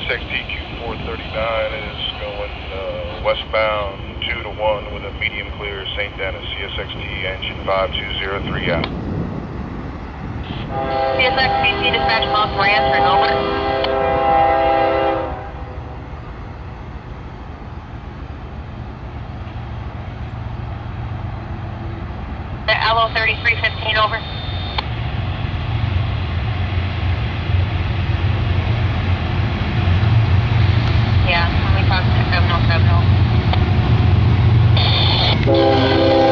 CSXT-Q439 is going westbound 2 to 1 with a medium clear, St. Denis, CSXT engine 5203 out. CSXTC dispatch Moss answering over. LO 3315 over. Yeah, let me talk to 7070.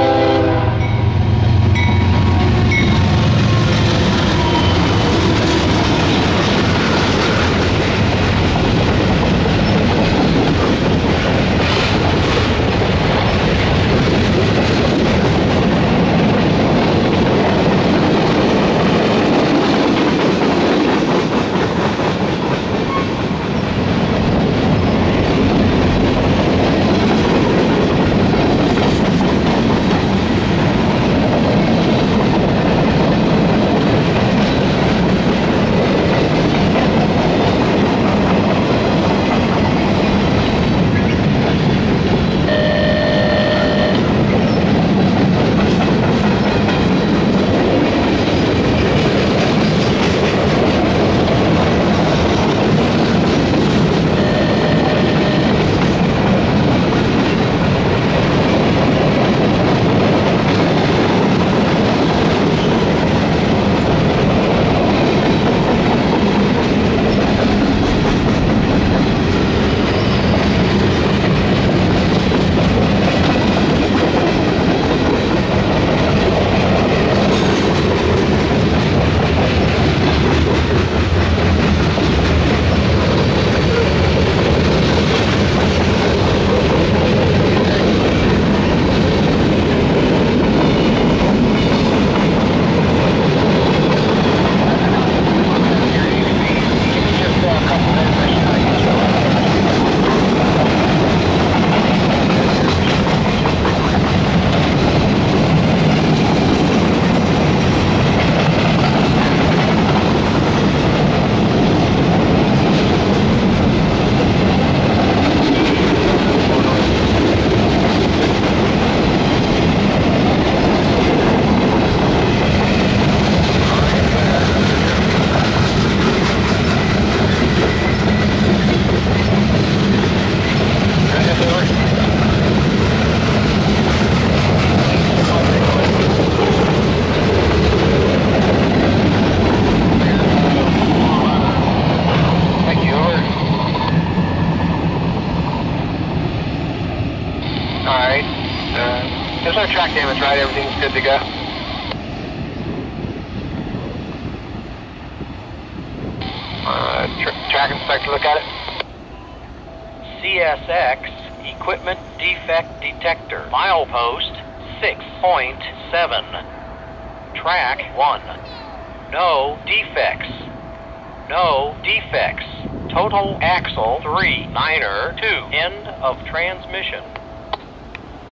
There's no track damage, right? Everything's good to go. Track inspector, look at it. CSX equipment defect detector. Milepost 6.7. Track 1. No defects. No defects. Total axle 3. Niner 2. End of transmission.